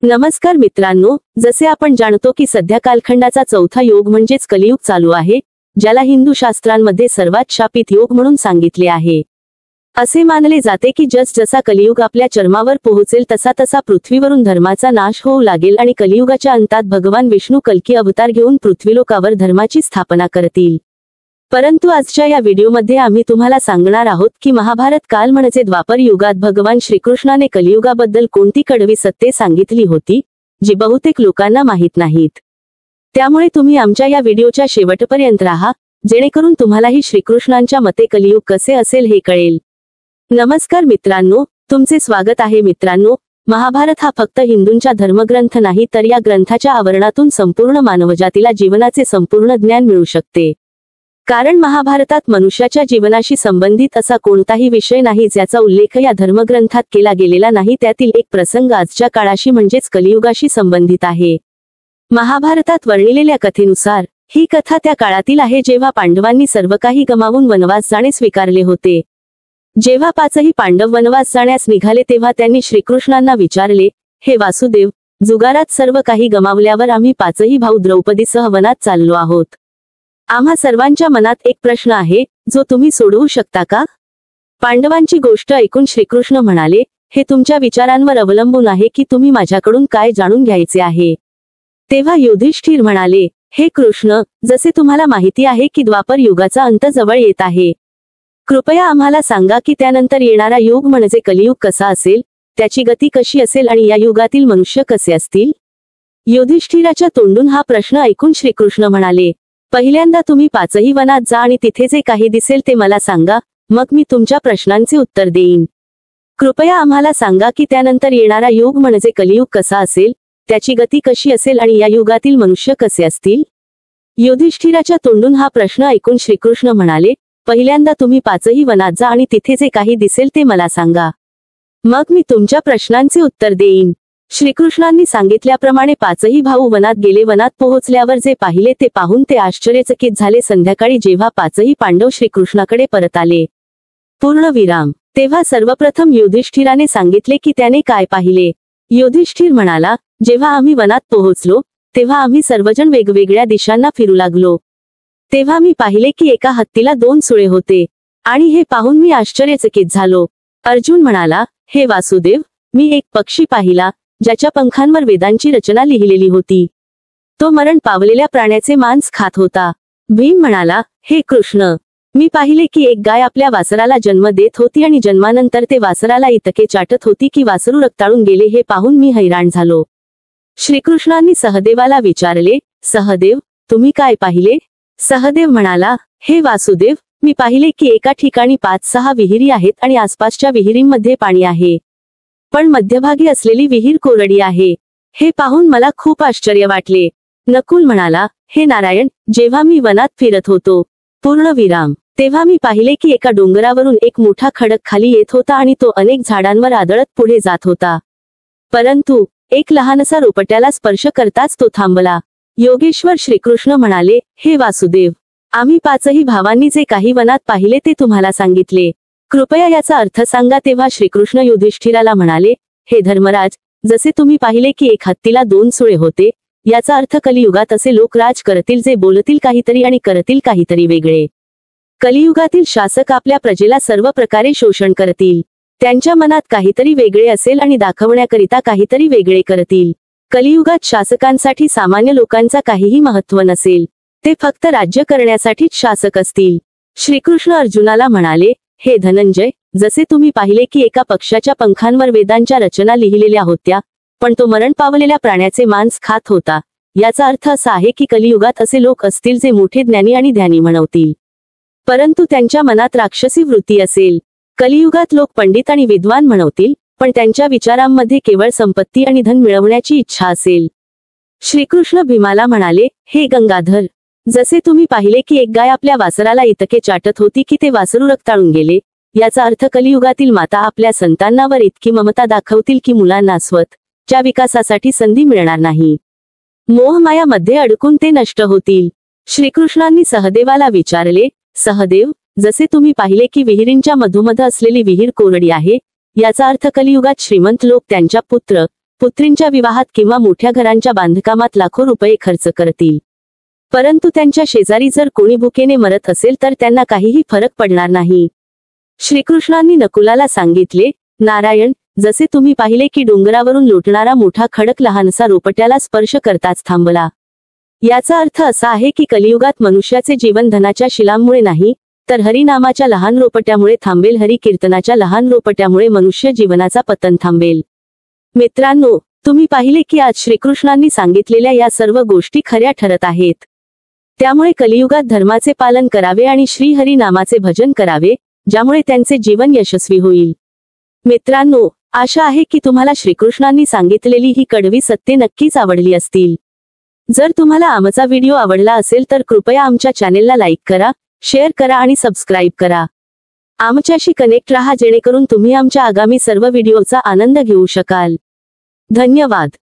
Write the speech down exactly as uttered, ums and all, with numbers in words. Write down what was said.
नमस्कार मित्रांनो, जसे आपण जाणतो की सध्या कालखंडाचा चौथा योग म्हणजेच कलियुग चालू आहे, ज्याला हिंदू शास्त्रांमध्ये सर्वात शापित योग म्हणून सांगितले आहे। असे मानले जाते की जसजसा कलियुग आपल्या चरमावर पोहोचेल तसा तसा पृथ्वीवरून धर्माचा नाश होऊ लागेल आणि कलियुगाच्या अंतात भगवान विष्णू कल्की अवतार घेऊन पृथ्वीलोकावर धर्माची स्थापना करतील। परंतु आजच्या या व्हिडिओमध्ये आम्ही तुम्हाला सांगणार आहोत की महाभारत काल म्हणजे द्वापर युगात भगवान श्रीकृष्णाने कलियुगाबद्दल कोणती कडवी सत्ये सांगितली होती, जी बहुतेक लोकांना माहीत नाहीत। त्यामुळे तुम्ही आमच्या या व्हिडिओच्या शेवटपर्यंत राहा, जेणेकरून तुम्हालाही श्रीकृष्णांच्या मते कलियुग कसे असेल हे कळेल। नमस्कार मित्रांनो, तुमचे स्वागत आहे मित्रांनो। महाभारत हा फक्त हिंदूंचा धर्मग्रंथ नाही, तर या ग्रंथाच्या आवरणातून संपूर्ण मानवजातीला जीवनाचे संपूर्ण ज्ञान मिळू शकते। कारण महाभारतात मनुष्याच्या जीवनाशी संबंधित असा कोणताही विषय नाही ज्याचा उल्लेख या धर्मग्रंथात केला गेलेला नाही। त्यातील एक प्रसंग आजच्या काळाशी म्हणजेच कलियुगाशी संबंधित आहे। महाभारतात वर्णिलेल्या कथेनुसार ही कथा त्या काळातील आहे जेव्हा पांडवांनी सर्व काही गमावून वनवास जाणे स्वीकारले होते। जेव्हा पाचही पांडव वनवास जाण्यास निघाले तेव्हा त्यांनी श्रीकृष्णांना विचारले, हे वासुदेव, जुगारात सर्व काही गमावल्यावर आम्ही पाचही भाऊ द्रौपदीसह वनात चाललो आहोत। आम्हा सर्वांच्या मनात एक प्रश्न आहे, जो तुम्ही सोडवू शकता का? पांडवांची गोष्ट ऐकून श्रीकृष्ण म्हणाले, हे तुमच्या विचारांवर अवलंबून आहे की तुम्ही माझ्याकडून काय जाणून घ्यायचे आहे। तेव्हा युधिष्ठिर म्हणाले, हे कृष्ण, जसे तुम्हाला माहिती आहे की द्वापर युगाचा अंत जवळ येत आहे, कृपया आम्हाला सांगा की त्यानंतर येणारा युग म्हणजे कलियुग कसा असेल, त्याची गती कशी असेल आणि या युगातील मनुष्य कसे असतील। युधिष्ठिराच्या तोंडून हा प्रश्न ऐकून श्रीकृष्ण म्हणाले, पहिल्यांदा तुम्ही पाचही वनात जा आणि तिथे जे काही दिसेल ते मला सांगा, मग मी तुमच्या प्रश्नांचे उत्तर देईन। कृपया आम्हाला सांगा की त्यानंतर येणारा युग म्हणजे कलियुग कसा असेल, त्याची गती कशी असेल आणि या युगातील मनुष्य कसे असतील। युधिष्ठिराच्या तोंडून हा प्रश्न ऐकून श्रीकृष्ण म्हणाले, पहिल्यांदा तुम्ही पाचही वनात जा आणि तिथे जे काही दिसेल ते मला सांगा, मग मी तुमच्या प्रश्नांचे उत्तर देईन। श्रीकृष्णांनी सांगितल्याप्रमाणे पाचही भाऊ वनात गेले। वनात पोहोचल्यावर जे पाहिले ते पाहून ते आश्चर्यचकित झाले। संध्याकाळी जेव्हा पाचही पांडव श्रीकृष्णाकडे परत आले, पूर्ण विराम, तेव्हा सर्वप्रथम युधिष्ठिराने सांगितले की त्याने काय पाहिले। युधिष्ठिर म्हणाला, जेव्हा आम्ही वनात पोहोचलो तेव्हा आम्ही सर्वजण वेगवेगळ्या दिशांना फिरू लागलो। तेव्हा मी पाहिले की एका हत्तीला दोन सुळे होते आणि हे पाहून मी आश्चर्यचकित झालो। अर्जुन म्हणाला, हे वासुदेव, मी एक पक्षी पाहिला ज्याच्या पंखांवर वेदांची रचना लिहिलेली होती। तो मरण पावलेल्या प्राण्याचे मांस खात होता। भीम म्हणाला, हे कृष्ण, मी पाहिले की एक गाय आपल्या वासराला जन्म देत होती आणि जन्मानंतर ते वासराला इतके चाटत होती की वासरू रक्ताळून गेले। हे पाहून मी हैराण झालो। श्रीकृष्णांनी सहदेवाला विचारले, सहदेव, तुम्ही काय पाहिले? सहदेव म्हणाला, हे वासुदेव, मी पाहिले की एका ठिकाणी पाच सहा विहिरी आहेत आणि आसपासच्या विहिरींमध्ये पाणी आहे, पण मध्यभागी असलेली विहीर कोरडी आहे। हे पाहून मला खूप आश्चर्य वाटले। नकुल म्हणाला, हे नारायण, जेव्हा मी वनात फिरत होतो, पूर्ण विराम, तेव्हा मी पाहिले की एका डोंगरावरून एक मोठा खडक खाली येत होता आणि तो अनेक झाडांवर आदळत पुढे जात होता, परंतु एक लहानसा रोपट्याला स्पर्श करताच तो थांबला। योगेश्वर श्रीकृष्ण म्हणाले, हे वासुदेव, आम्ही पाचही भावांनी जे काही वनात पाहिले ते तुम्हाला सांगितले, कृपया याचा अर्थ सांगा। तेव्हा श्रीकृष्ण युधिष्ठिराला म्हणाले, हे धर्मराज, जसे तुम्ही पाहिले की एक हत्तीला दोन सुळे होते, याचा अर्थ कलियुगात असे लोक राज करतील जे बोलतील काहीतरी आणि करतील काहीतरी वेगळे। कलियुगातील शासक आपल्या प्रजेला सर्व प्रकारे शोषण करतील। त्यांच्या मनात काहीतरी वेगळे असेल आणि दाखवण्याकरिता काहीतरी वेगळे करतील। कलियुगात शासकांसाठी सामान्य लोकांचा काहीही महत्त्व नसेल, ते फक्त राज्य करण्यासाठीच शासक असतील। श्रीकृष्ण अर्जुनाला म्हणाले, हे धनंजय, जसे तुम्ही पाहिले की एका पक्ष्याच्या पंखांवर वेदांच्या रचना लिहिलेल्या होत्या, पण तो मरण पावलेल्या प्राण्याचे मांस खात होता, याचा अर्थ असा आहे की कलियुगात असे लोक असतील जे मोठे ज्ञानी आणि ध्यानी म्हणवतील, परंतु त्यांच्या मनात राक्षसी वृत्ती असेल। कलियुगात लोक पंडित आणि विद्वान म्हणवतील, पण त्यांच्या विचारांमध्ये केवळ संपत्ती आणि धन मिळवण्याची इच्छा असेल। श्रीकृष्ण भीमाला म्हणाले, हे गंगाधर, जसे तुम्ही पाहिले की एक गाय आपल्या वासराला इतके चाटत होती की ते वासरू रक्ताळून गेले, याचा अर्थ कलियुगातील माता आपल्या संतानावर इतकी ममता दाखवतील की मुलांना स्वतःच्या विकासासाठी संधी मिळणार नाही। मोहमायामध्ये अडकून ते नष्ट होतील। श्रीकृष्णांनी सहदेवाला विचारले, सहदेव, जसे तुम्ही पाहिले की विहिरींच्या मधोमध असलेली विहीर कोरडी आहे, याचा अर्थ कलियुगात श्रीमंत लोक त्यांच्या पुत्र पुत्रींच्या विवाहात किंवा मोठ्या घरांच्या बांधकामात लाखो रुपये खर्च करतील. परंतु त्यांच्या शेजारी जर कोणी भुकेने मरत असेल तर त्यांना काहीही फरक पडणार नाही. श्रीकृष्णांनी नकुलाला सांगितले, नारायण, जसे तुम्ही पाहिले की डोंगरावरून लोटणारा मोठा खडक लहानसा रोपट्याला स्पर्श करताच थांबला. याचा अर्थ असा आहे की कलियुगात मनुष्याचे जीवन धनाच्या शिलांमुळे नाही, तर हरिनामाच्या लहान रोपट्यामुळे थांबेल. हरी कीर्तनाच्या लहान रोपट्यामुळे मनुष्य जीवनाचा पतन थांबेल. मित्रांनो, तुम्ही पाहिले की आज श्रीकृष्णांनी सांगितलेल्या या सर्व गोष्टी खऱ्या ठरत आहेत. त्यामुळे कलियुगात धर्माचे पालन करावे आणि श्री हरी नामाचे भजन करावे, ज्यामुळे त्यांचे जीवन यशस्वी होईल. मित्रांनो, आशा आहे की तुम्हाला श्रीकृष्णांनी सांगितलेली ही कडवी सत्ये नक्कीच आवडली असतील. जर तुम्हाला आमचा व्हिडिओ आवडला असेल तर कृपया आमच्या चॅनेलला लाईक करा, शेअर करा आणि सबस्क्राईब करा. आमच्याशी कनेक्ट राहा जेणेकरून तुम्ही आमच्या आगामी सर्व व्हिडिओचा आनंद घेऊ शकाल. धन्यवाद.